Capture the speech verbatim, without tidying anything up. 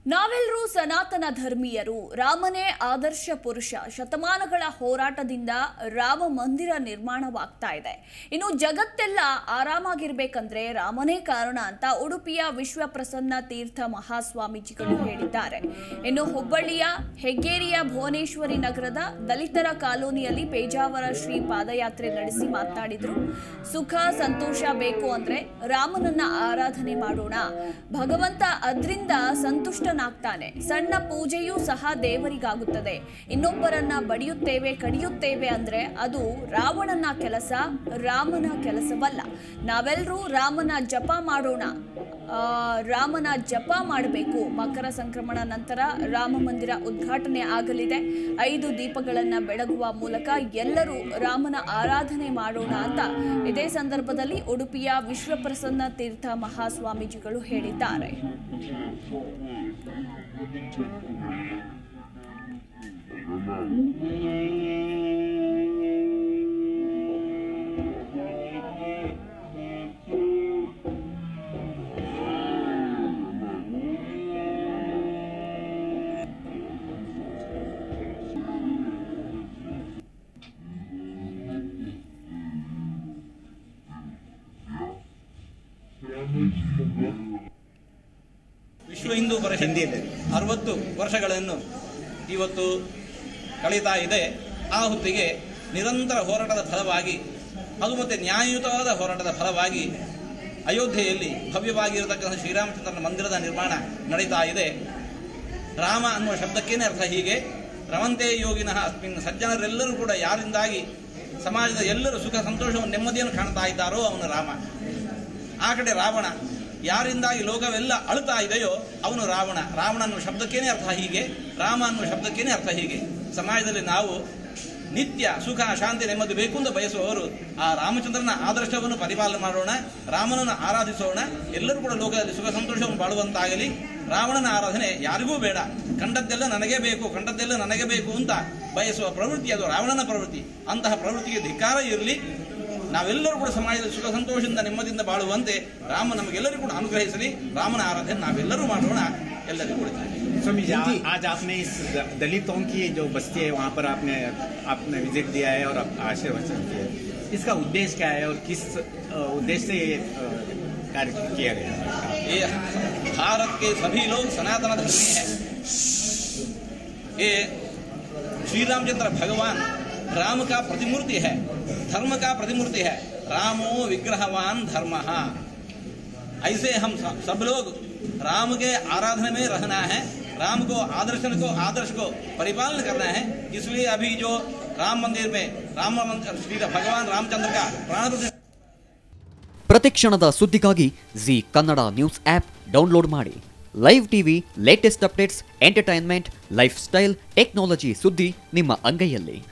ನಾವೆಲ್ಲರೂ ಸನಾತನ ಧರ್ಮೀಯರು. ರಾಮನೇ ಆದರ್ಶ ಪುರುಷ. ಶತಮಾನಗಳ ಹೋರಾಟದಿಂದ ರಾಮ ಮಂದಿರ ನಿರ್ಮಾಣವಾಗ್ತಾ ಇದೆ. ಇನ್ನು ಜಗತ್ತೆಲ್ಲ ಆರಾಮಾಗಿರ್ಬೇಕಂದ್ರೆ ರಾಮನೇ ಕಾರಣ ಅಂತ ಉಡುಪಿಯ ವಿಶ್ವಪ್ರಸನ್ನ ತೀರ್ಥ ಮಹಾಸ್ವಾಮೀಜಿಗಳು ಹೇಳಿದ್ದಾರೆ. ಇನ್ನು ಹುಬ್ಬಳ್ಳಿಯ ಹೆಗ್ಗೇರಿಯ ಭುವನೇಶ್ವರಿ ನಗರದ ದಲಿತರ ಕಾಲೋನಿಯಲ್ಲಿ ಪೇಜಾವರ ಶ್ರೀ ಪಾದಯಾತ್ರೆ ನಡೆಸಿ ಮಾತನಾಡಿದ್ರು. ಸುಖ ಸಂತೋಷ ಬೇಕು ಅಂದ್ರೆ ರಾಮನನ್ನ ಆರಾಧನೆ ಮಾಡೋಣ. ಭಗವಂತ ಅದರಿಂದ ಸಂತುಷ್ಟ ನಾಗ್ತಾನೆ. ಸಣ್ಣ ಪೂಜೆಯೂ ಸಹ ದೇವರಿಗಾಗುತ್ತದೆ. ಇನ್ನೊಬ್ಬರನ್ನ ಬಡಿಯುತ್ತೇವೆ ಕಡಿಯುತ್ತೇವೆ ಅಂದ್ರೆ ಅದು ರಾವಣನ ಕೆಲಸ, ರಾಮನ ಕೆಲಸವಲ್ಲ. ನಾವೆಲ್ಲರೂ ರಾಮನ ಜಪ ಮಾಡೋಣ, ರಾಮನ ಜಪ ಮಾಡಬೇಕು. ಮಕರ ಸಂಕ್ರಮಣ ನಂತರ ರಾಮ ಮಂದಿರ ಉದ್ಘಾಟನೆ ಆಗಲಿದೆ. ಐದು ದೀಪಗಳನ್ನು ಬೆಳಗುವ ಮೂಲಕ ಎಲ್ಲರೂ ರಾಮನ ಆರಾಧನೆ ಮಾಡೋಣ ಅಂತ ಇದೇ ಸಂದರ್ಭದಲ್ಲಿ ಉಡುಪಿಯ ವಿಶ್ವಪ್ರಸನ್ನ ತೀರ್ಥ ಮಹಾಸ್ವಾಮೀಜಿಗಳು ಹೇಳಿದ್ದಾರೆ. ವಿಶ್ವ ಹಿಂದೂ ಪರಿಷತ್ ಅರವತ್ತು ವರ್ಷಗಳನ್ನು ಇವತ್ತು ಕಳೀತಾ ಇದೆ. ಆ ಹೊತ್ತಿಗೆ ನಿರಂತರ ಹೋರಾಟದ ಫಲವಾಗಿ, ಅದು ಮತ್ತೆ ನ್ಯಾಯಯುತವಾದ ಹೋರಾಟದ ಫಲವಾಗಿ ಅಯೋಧ್ಯೆಯಲ್ಲಿ ಭವ್ಯವಾಗಿರತಕ್ಕಂಥ ಶ್ರೀರಾಮಚಂದ್ರನ ಮಂದಿರದ ನಿರ್ಮಾಣ ನಡೀತಾ ಇದೆ. ರಾಮ ಅನ್ನುವ ಶಬ್ದಕ್ಕೇನೆ ಅರ್ಥ ಹೀಗೆ, ರಮಂತೆ ಯೋಗಿನಃ ಅಸ್ಮಿನ್. ಸಜ್ಜನರೆಲ್ಲರೂ ಕೂಡ ಯಾರಿಂದಾಗಿ ಸಮಾಜದ ಎಲ್ಲರೂ ಸುಖ ಸಂತೋಷವನ್ನು ನೆಮ್ಮದಿಯನ್ನು ಕಾಣ್ತಾ ಇದ್ದಾರೋ ಅವನು ರಾಮ. ಆ ಕಡೆ ರಾವಣ, ಯಾರಿಂದಾಗಿ ಲೋಕವೆಲ್ಲ ಅಳುತ್ತಾ ಇದೆಯೋ ಅವನು ರಾವಣ. ರಾವಣ ಅನ್ನುವ ಶಬ್ದಕ್ಕೇನೆ ಅರ್ಥ ಹೀಗೆ, ರಾಮ ಅನ್ನುವ ಶಬ್ದಕ್ಕೇನೆ ಅರ್ಥ ಹೀಗೆ. ಸಮಾಜದಲ್ಲಿ ನಾವು ನಿತ್ಯ ಸುಖ ಶಾಂತಿ ನೆಮ್ಮದಿ ಬೇಕು ಅಂತ ಬಯಸುವವರು ಆ ರಾಮಚಂದ್ರನ ಆದರ್ಶವನ್ನು ಪರಿಪಾಲನೆ ಮಾಡೋಣ, ರಾಮನನ್ನು ಆರಾಧಿಸೋಣ. ಎಲ್ಲರೂ ಕೂಡ ಲೋಕದಲ್ಲಿ ಸುಖ ಸಂತೋಷವನ್ನು ಬಾಳುವಂತಾಗಲಿ. ರಾವಣನ ಆರಾಧನೆ ಯಾರಿಗೂ ಬೇಡ. ಕಂಡದ್ದೆಲ್ಲ ನನಗೆ ಬೇಕು, ಕಂಡದ್ದೆಲ್ಲ ನನಗೆ ಬೇಕು ಅಂತ ಬಯಸುವ ಪ್ರವೃತ್ತಿ ಅದು ರಾವಣನ ಪ್ರವೃತ್ತಿ. ಅಂತಹ ಪ್ರವೃತ್ತಿಗೆ ಧಿಕ್ಕಾರ ಇರಲಿ. ನಾವೆಲ್ಲರೂ ಕೂಡ ಸಮಾಜದಲ್ಲಿ ಸುಖ ಸಂತೋಷದಿಂದ ನೆಮ್ಮದಿಯಿಂದ ಬಾಳುವಂತೆ ರಾಮ ನಮಗೆಲ್ಲರಿಗೂ ಕೂಡ ಅನುಗ್ರಹಿಸಲಿ. ರಾಮನ ಆರಾಧನೆ ನಾವೆಲ್ಲರೂ ಮಾಡೋಣ, ಎಲ್ಲರಿಗೂ ಕೂಡ. स्वामी जी, आज आपने इस दलितों की जो बस्ती है वहाँ पर आपने आपने विजिट दिया है और आशीर्वचन किया है, इसका उद्देश्य क्या है और किस उद्देश्य से ये कार्य किया गया? ये भारत के सभी लोग सनातन धर्मी हैं. ये श्री रामचंद्र भगवान राम का प्रतिमूर्ति है, धर्म का प्रतिमूर्ति है. रामो विग्रहवान धर्मः. ऐसे हम सब लोग राम के आराधना में रहना है, राम को आदर्शन को आदर्श को परिपालन करना है. इसलिए अभी जो राम मंदिर में राम मंदिर श्री भगवान रामचंद्र का प्राण प्रतिष्ठा. ಪ್ರತಿಕ್ಷಣದ ಸುದ್ದಿಗಾಗಿ Zee Kannada news app download ಮಾಡಿ. Live TV, latest updates, entertainment, lifestyle, technology ಸುದ್ದಿ ನಿಮ್ಮ ಅಂಗೈಯಲ್ಲಿ.